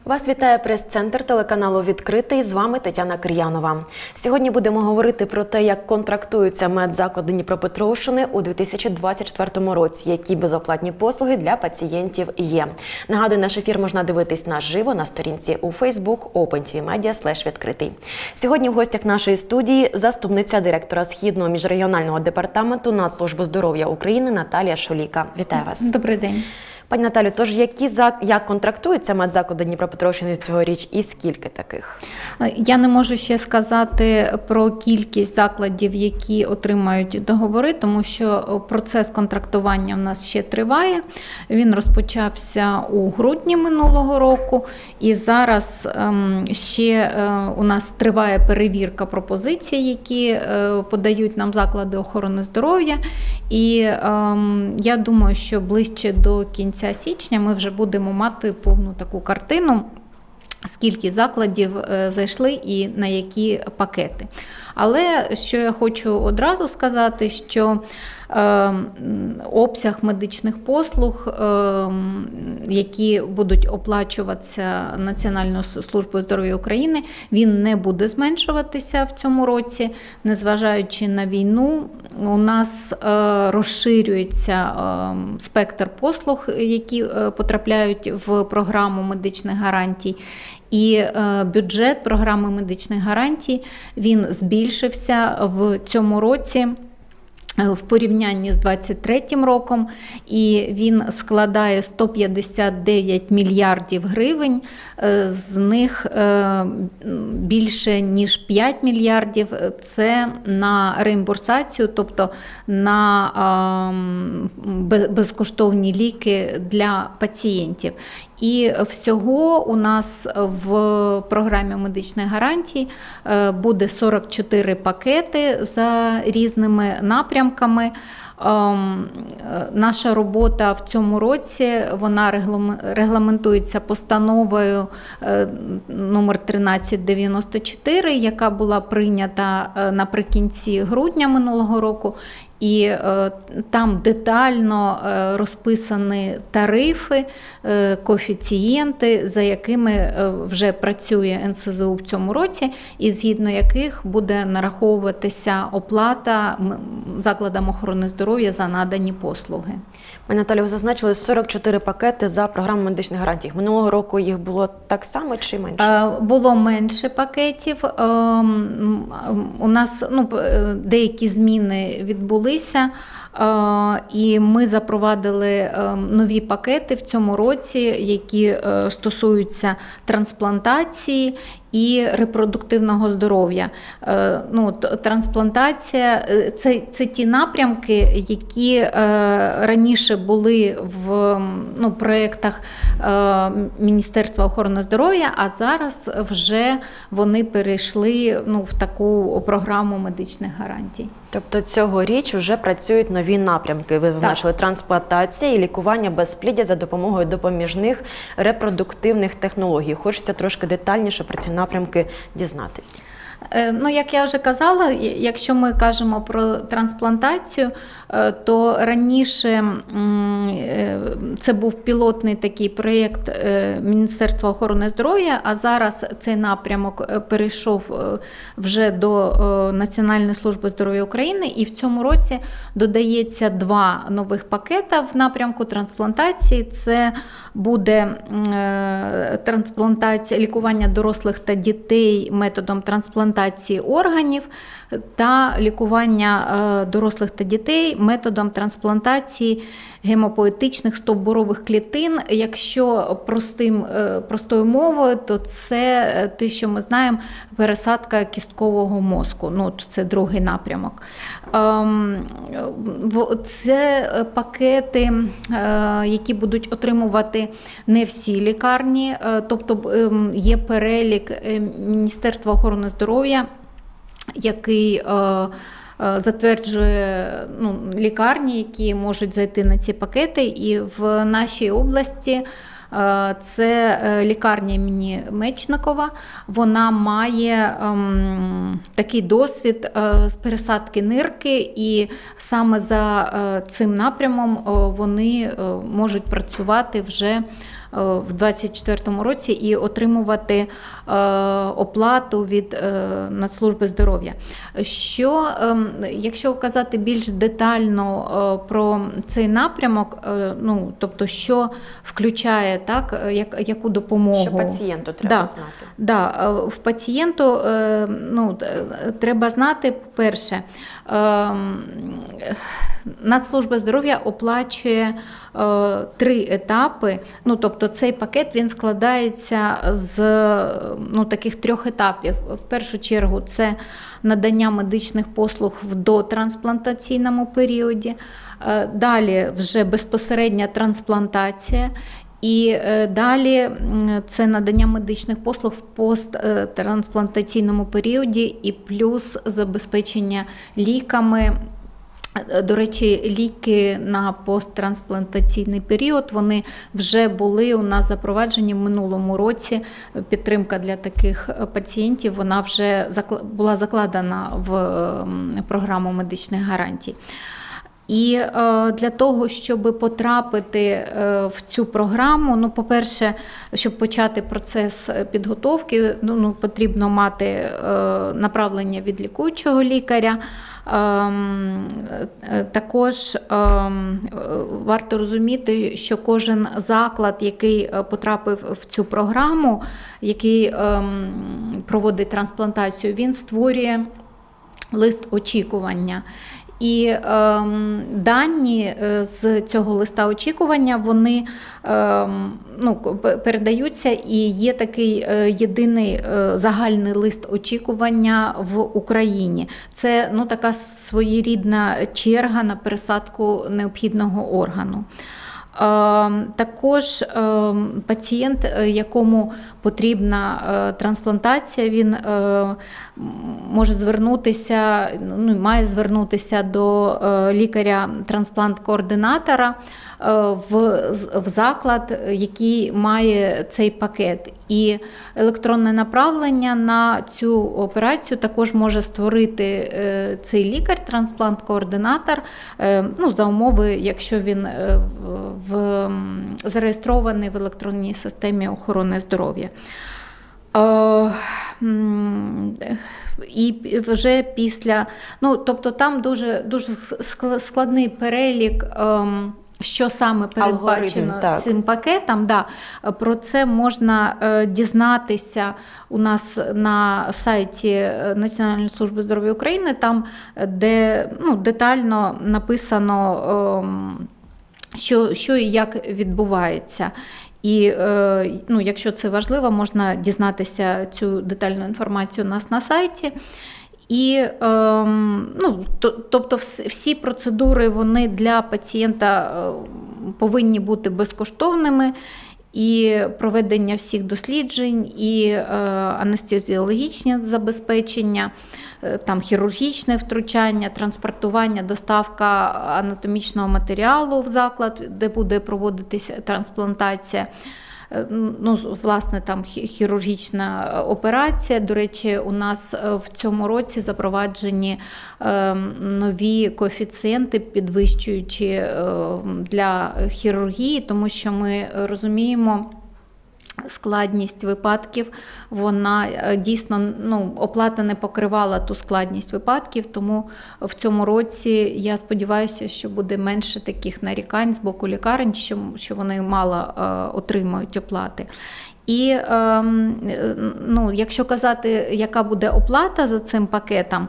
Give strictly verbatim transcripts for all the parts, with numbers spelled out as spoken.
Вас вітає прес-центр телеканалу «Відкритий». З вами Тетяна Кир'янова. Сьогодні будемо говорити про те, як контрактуються медзаклади Дніпропетровщини у дві тисячі двадцять четвертому році, які безоплатні послуги для пацієнтів є. Нагадую, наш ефір можна дивитись наживо на сторінці у Facebook OpenTVMedia слеш відкритий. Сьогодні в гостях нашої студії заступниця директора Східного міжрегіонального департаменту Нацслужби здоров'я України Наталія Шуліка. Вітаю вас. Добрий день. Пані Наталю, тож які, як контрактуються медзаклади Дніпропетровщини цьогоріч і скільки таких? Я не можу ще сказати про кількість закладів, які отримають договори, тому що процес контрактування в нас ще триває. Він розпочався у грудні минулого року і зараз ще у нас триває перевірка пропозицій, які подають нам заклади охорони здоров'я. І я думаю, що ближче до кінця січня ми вже будемо мати повну таку картину, скільки закладів зайшли і на які пакети. Але що я хочу одразу сказати, що е, обсяг медичних послуг, е, які будуть оплачуватися Національною службою здоров'я України, він не буде зменшуватися в цьому році. Незважаючи на війну, у нас е, розширюється е, спектр послуг, які е, потрапляють в програму медичних гарантій. І е, бюджет програми медичних гарантій, він збільшився в цьому році в порівнянні з двадцять третім роком, і він складає сто п'ятдесят дев'ять мільярдів гривень, з них більше ніж п'ять мільярдів – це на реімбурсацію, тобто на безкоштовні ліки для пацієнтів. І всього у нас в програмі медичних гарантій буде сорок чотири пакети за різними напрямками. Наша робота в цьому році, вона регламентується постановою номер тринадцять дев'яносто чотири, яка була прийнята наприкінці грудня минулого року. І е, там детально е, розписані тарифи, е, коефіцієнти, за якими е, вже працює ен ес зе у в цьому році, і згідно яких буде нараховуватися оплата закладам охорони здоров'я за надані послуги. Пані Наталію, ви зазначили сорок чотири пакети за програму медичних гарантій. Минулого року їх було так само чи менше? Е, було менше пакетів. Е, у нас ну, деякі зміни відбулися. І ми запровадили нові пакети в цьому році, які стосуються трансплантації і репродуктивного здоров'я. Ну, трансплантація – це, це ті напрямки, які раніше були в ну, проєктах Міністерства охорони здоров'я, а зараз вже вони перейшли ну, в таку програму медичних гарантій. Тобто цьогоріч вже працюють нові напрямки. Ви зазначили трансплантація і лікування безпліддя за допомогою допоміжних репродуктивних технологій. Хочеться трошки детальніше про ці напрямки дізнатись. Ну, як я вже казала, якщо ми кажемо про трансплантацію, то раніше це був пілотний такий проєкт Міністерства охорони здоров'я, а зараз цей напрямок перейшов вже до Національної служби здоров'я України, і в цьому році додається два нових пакета в напрямку трансплантації. Це буде трансплантація, лікування дорослих та дітей методом трансплантації органів та лікування дорослих та дітей методом трансплантації гемопоетичних стовбурових клітин. Якщо простим, простою мовою, то це те, що ми знаємо, пересадка кісткового мозку. Ну, це другий напрямок. Це пакети, які будуть отримувати не всі лікарні, тобто є перелік Міністерства охорони здоров'я, який затверджує ну, лікарні, які можуть зайти на ці пакети, і в нашій області це лікарня імені Мечникова. Вона має ем, такий досвід е, з пересадки нирки, і саме за е, цим напрямом е, вони е, можуть працювати вже в двадцять четвертому році і отримувати оплату від Нацслужби здоров'я. Що, якщо казати більш детально про цей напрямок, ну, тобто, що включає, так, як, яку допомогу? Що пацієнту треба да, знати? Да, в пацієнту, ну, треба знати, перше, Нацслужба здоров'я оплачує е, три етапи. Ну, тобто цей пакет він складається з ну, таких трьох етапів. В першу чергу це надання медичних послуг в дотрансплантаційному періоді. Е, далі вже безпосередня трансплантація. І далі це надання медичних послуг в посттрансплантаційному періоді і плюс забезпечення ліками. До речі, ліки на посттрансплантаційний період, вони вже були у нас запроваджені в минулому році. Підтримка для таких пацієнтів, вона вже була закладена в програму медичних гарантій. І е, для того, щоб потрапити е, в цю програму, ну, по-перше, щоб почати процес підготовки, ну, ну, потрібно мати е, направлення від лікуючого лікаря. Е, е, також е, варто розуміти, що кожен заклад, який потрапив в цю програму, який е, проводить трансплантацію, він створює лист очікування. І е, дані з цього листа очікування, вони е, ну, передаються, і є такий е, єдиний е, загальний лист очікування в Україні. Це ну, така своєрідна черга на пересадку необхідного органу. Також пацієнт, якому потрібна трансплантація, він може звернутися, ну, має звернутися до лікаря-трансплант-координатора в, в заклад, який має цей пакет. І електронне направлення на цю операцію також може створити цей лікар-трансплант-координатор, ну, за умови, якщо він в, зареєстрований в електронній системі охорони здоров'я. І вже після, ну, тобто там дуже, дуже складний перелік, що саме передбачено Алгоритм, цим пакетом. Да, про це можна е, дізнатися у нас на сайті Національної служби здоров'я України, там, де ну, детально написано, е, що, що і як відбувається. І е, ну, якщо це важливо, можна дізнатися цю детальну інформацію у нас на сайті. І, е, ну, то, тобто всі процедури, вони для пацієнта повинні бути безкоштовними, і проведення всіх досліджень, і е, анестезіологічні забезпечення, е, там, хірургічне втручання, транспортування, доставка анатомічного матеріалу в заклад, де буде проводитись трансплантація. Ну, власне, там хірургічна операція. До речі, у нас в цьому році запроваджені нові коефіцієнти, підвищуючі для хірургії, тому що ми розуміємо, складність випадків, вона дійсно, ну, оплата не покривала ту складність випадків, тому в цьому році я сподіваюся, що буде менше таких нарікань з боку лікарень, що, що вони мало е, отримають оплати. І е, ну, якщо казати, яка буде оплата за цим пакетом,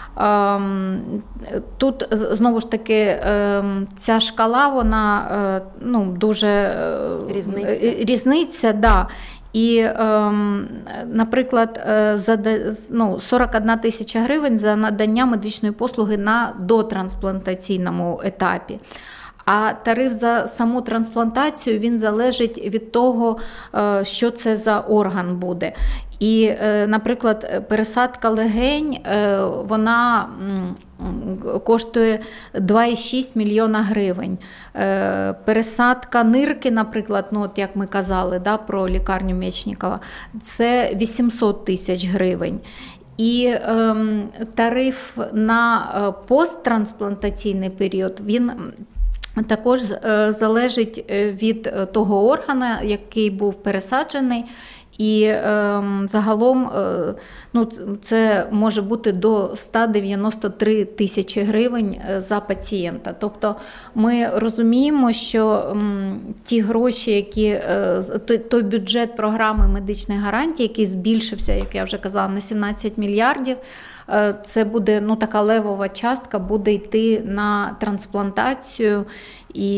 тут, знову ж таки, ця шкала, вона ну, дуже різниця. різниця, да. І, наприклад, за ну, сорок одна тисяча гривень за надання медичної послуги на дотрансплантаційному етапі. А тариф за саму трансплантацію, він залежить від того, що це за орган буде. І, наприклад, пересадка легень, вона коштує два цілих шість мільйона гривень. Пересадка нирки, наприклад, ну, от як ми казали, да, про лікарню Мечникова, це вісімсот тисяч гривень. І е, тариф на посттрансплантаційний період, він також залежить від того органу, який був пересаджений. І е, загалом е, ну, це може бути до сто дев'яносто три тисячі гривень за пацієнта. Тобто ми розуміємо, що м, ті гроші, які, е, той, той бюджет програми медичних гарантій, який збільшився, як я вже казала, на сімнадцять мільярдів, е, це буде, ну, така левова частка буде йти на трансплантацію. І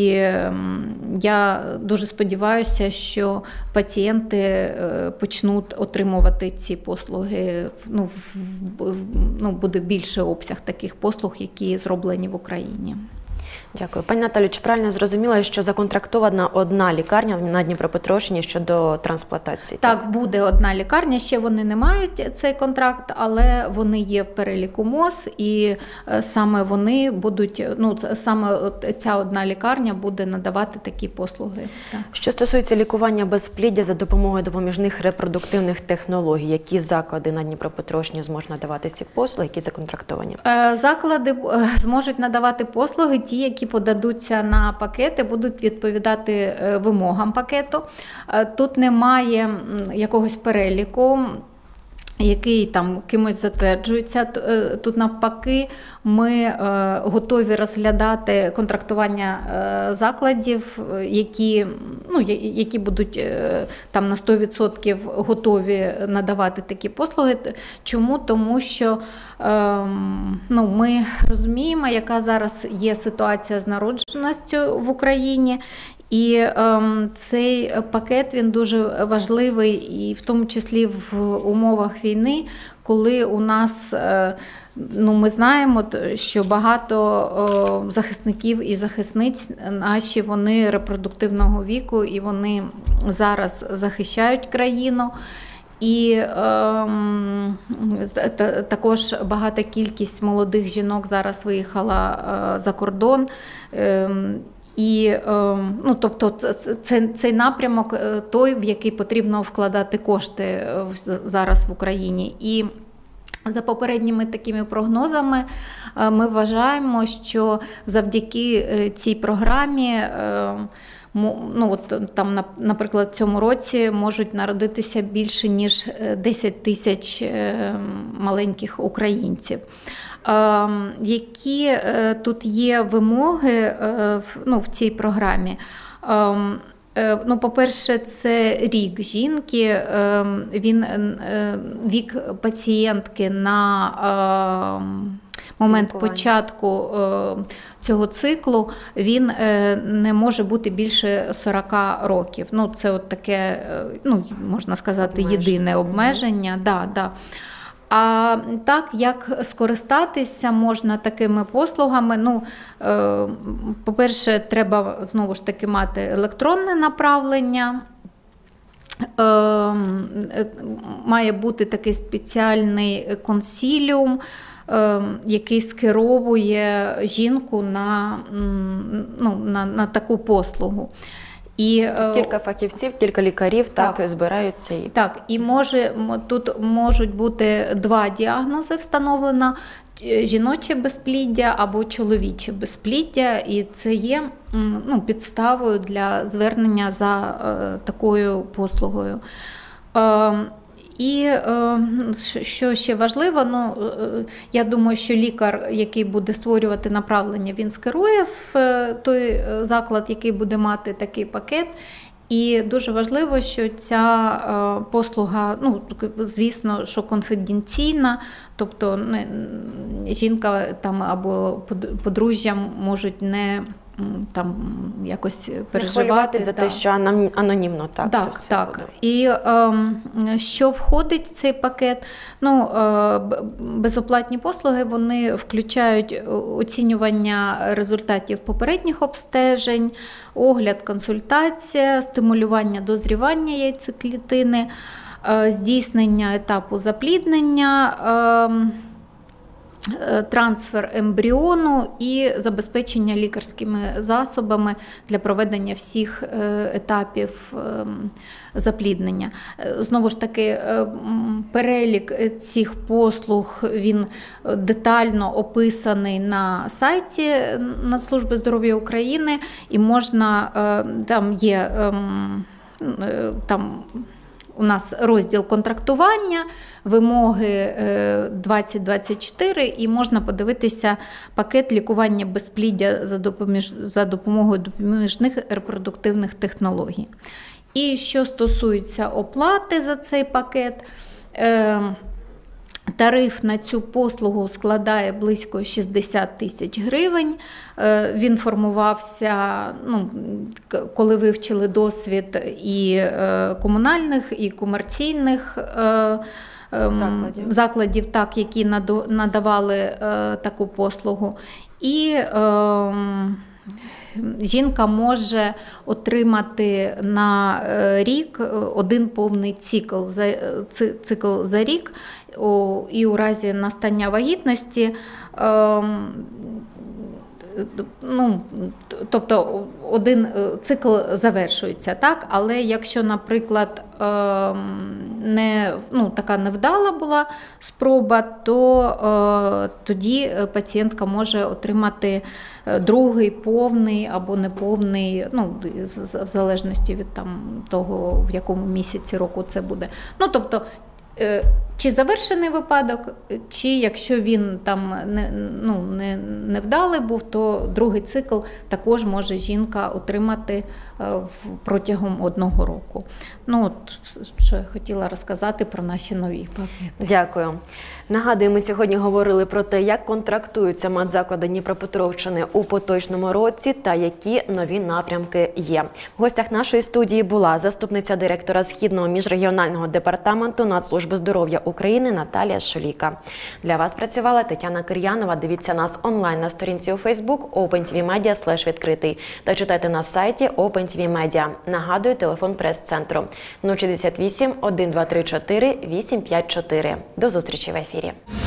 я дуже сподіваюся, що пацієнти почнуть отримувати ці послуги. Ну, ну, буде більше обсяг таких послуг, які зроблені в Україні. Дякую. Пані Наталю, чи правильно зрозуміла, що законтрактована одна лікарня на Дніпропетровщині щодо трансплантації? Так, так, буде одна лікарня, ще вони не мають цей контракт, але вони є в переліку МОЗ, і саме вони будуть, ну, саме ця одна лікарня буде надавати такі послуги. Так. Що стосується лікування безпліддя за допомогою допоміжних репродуктивних технологій, які заклади на Дніпропетровщині зможуть надавати ці послуги, які законтрактовані? Заклади зможуть надавати послуги, ті, які подадуться на пакети, будуть відповідати вимогам пакету. Тут немає якогось переліку, який там кимось затверджується. Тут навпаки ми готові розглядати контрактування закладів, які, ну, які будуть там на сто відсотків готові надавати такі послуги. Чому? Тому що ну, ми розуміємо, яка зараз є ситуація з народженістю в Україні. І е, цей пакет, він дуже важливий, і в тому числі в умовах війни, коли у нас, е, ну, ми знаємо, що багато е, захисників і захисниць наші, вони репродуктивного віку, і вони зараз захищають країну. І е, та, також багата кількість молодих жінок зараз виїхала е, за кордон. Е, І, ну, тобто, це, цей напрямок той, в який потрібно вкладати кошти зараз в Україні. І за попередніми такими прогнозами ми вважаємо, що завдяки цій програмі, ну, от, там, наприклад, в цьому році можуть народитися більше, ніж десять тисяч маленьких українців. Які тут є вимоги, ну, в цій програмі? Ну, по-перше, це рік жінки, він, вік пацієнтки на момент Лікування. початку цього циклу, він не може бути більше сорок років. Ну, це от таке, ну, можна сказати, Обмеження. єдине обмеження. Да, да. А так, як скористатися можна такими послугами? Ну, е, по-перше, треба, знову ж таки, мати електронне направлення. Е, має бути такий спеціальний консиліум, е, який скеровує жінку на, ну, на, на таку послугу. І, кілька фахівців, кілька лікарів так, так збираються. І... Так, і може, тут можуть бути два діагнози встановлено: жіноче безпліддя або чоловіче безпліддя, і це є, ну, підставою для звернення за е, такою послугою. Е, І що ще важливо, ну, я думаю, що лікар, який буде створювати направлення, він скерує в той заклад, який буде мати такий пакет. І дуже важливо, що ця послуга, ну, звісно, що конфіденційна, тобто жінка там або подружжя можуть не там якось переживати за те, що анонімно так, так, це все так. буде. І е, що входить в цей пакет? Ну, е, безоплатні послуги, вони включають оцінювання результатів попередніх обстежень, огляд, консультація, стимулювання дозрівання яйцеклітини, е, здійснення етапу запліднення, е, трансфер ембріону і забезпечення лікарськими засобами для проведення всіх етапів запліднення. Знову ж таки, перелік цих послуг, він детально описаний на сайті Нацслужби здоров'я України, і можна, там є там у нас розділ контрактування, вимоги двадцять двадцять чотири, і можна подивитися пакет лікування безпліддя за, допоміж, за допомогою допоміжних репродуктивних технологій. І що стосується оплати за цей пакет, тариф на цю послугу складає близько шістдесят тисяч гривень. Він формувався, ну, коли вивчили досвід і комунальних, і комерційних закладів, закладів так, які надавали таку послугу. І жінка може отримати на рік один повний цикл за, цикл за рік, і у разі настання вагітності, ну, тобто один цикл завершується, так? Але якщо, наприклад, не, ну, така невдала була спроба, то тоді пацієнтка може отримати другий повний або неповний, ну, в залежності від там, того, в якому місяці року це буде. Ну, тобто, чи завершений випадок, чи якщо він там не, ну, не, невдалий був, то другий цикл також може жінка отримати протягом одного року. Ну, от, що я хотіла розказати про наші нові пакети. Дякую. Нагадую, ми сьогодні говорили про те, як контрактуються медзаклади Дніпропетровщини у поточному році та які нові напрямки є. В гостях нашої студії була заступниця директора Східного міжрегіонального департаменту Нацслужби здоров'я України Наталія Шуліка. Для вас працювала Тетяна Кир'янова. Дивіться нас онлайн на сторінці у Фейсбук OpenTVMedia слеш відкритий та читайте на сайті OpenTVMedia. Нагадую, телефон прес-центру нуль шістдесят вісім, один два три чотири, вісім п'ять чотири. До зустрічі в ефірі.